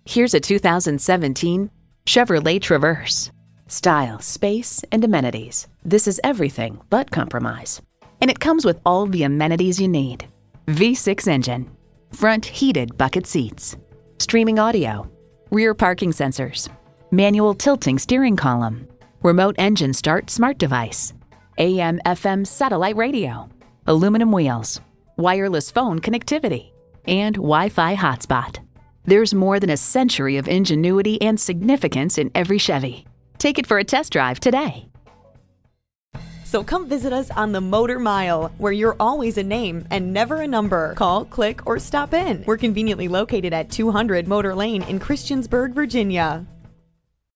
Here's a 2017 Chevrolet Traverse. Style, space, and amenities. This is everything but compromise. And it comes with all the amenities you need. V6 engine, front heated bucket seats, streaming audio, rear parking sensors, manual tilting steering column, remote engine start smart device, AM/FM satellite radio, aluminum wheels, wireless phone connectivity, and Wi-Fi hotspot. There's more than a century of ingenuity and significance in every Chevy. Take it for a test drive today. So come visit us on the Motor Mile, where you're always a name and never a number. Call, click, or stop in. We're conveniently located at 200 Motor Lane in Christiansburg, Virginia.